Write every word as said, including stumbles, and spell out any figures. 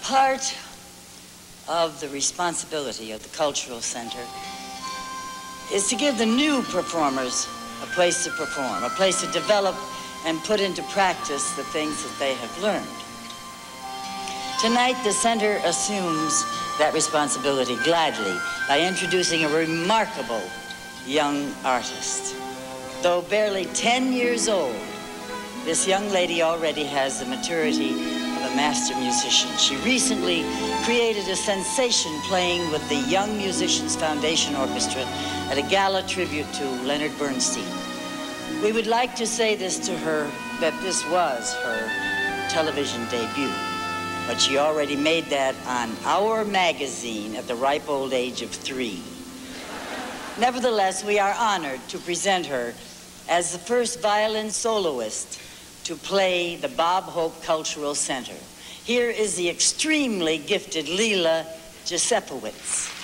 Part of the responsibility of the Cultural Center is to give the new performers a place to perform, a place to develop and put into practice the things that they have learned. Tonight, the center assumes that responsibility gladly by introducing a remarkable young artist. Though barely ten years old, this young lady already has the maturity of a master musician. She recently created a sensation playing with the Young Musicians Foundation Orchestra at a gala tribute to Leonard Bernstein. We would like to say this to her, that this was her television debut, but she already made that on our magazine at the ripe old age of three. Nevertheless, we are honored to present her as the first violin soloist to play the Bob Hope Cultural Center. Here is the extremely gifted Leela Giuseppowitz.